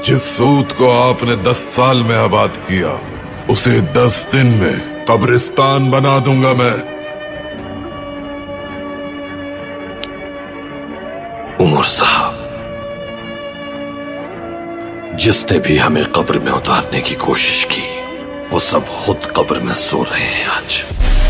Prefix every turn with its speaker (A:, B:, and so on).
A: जिस सूद को आपने 10 साल में आबाद किया, उसे 10 दिन में कब्रिस्तान बना दूंगा मैं।
B: उमर साहब, जिसने भी हमें कब्र में उतारने की कोशिश की, वो सब खुद कब्र में सो रहे हैं आज।